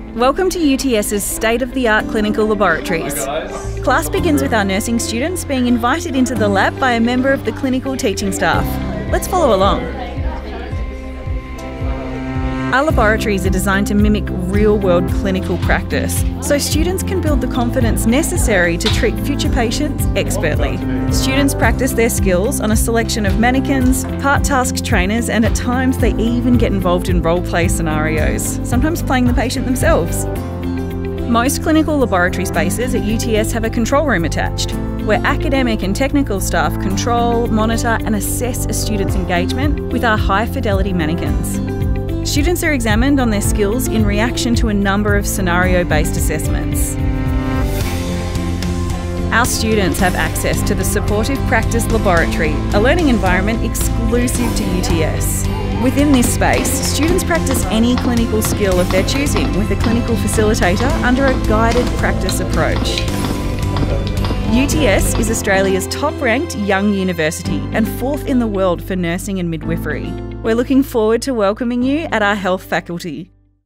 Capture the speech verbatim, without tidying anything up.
Welcome to UTS's state-of-the-art clinical laboratories. Class begins with our nursing students being invited into the lab by a member of the clinical teaching staff. Let's follow along. Our laboratories are designed to mimic real-world clinical practice, so students can build the confidence necessary to treat future patients expertly. Students practice their skills on a selection of mannequins, part-task trainers, and at times they even get involved in role-play scenarios, sometimes playing the patient themselves. Most clinical laboratory spaces at U T S have a control room attached, where academic and technical staff control, monitor, and assess a student's engagement with our high-fidelity mannequins. Students are examined on their skills in reaction to a number of scenario-based assessments. Our students have access to the supportive practice laboratory, a learning environment exclusive to U T S. Within this space, students practice any clinical skill of their choosing with a clinical facilitator under a guided practice approach. U T S is Australia's top-ranked young university and fourth in the world for nursing and midwifery. We're looking forward to welcoming you at our health faculty.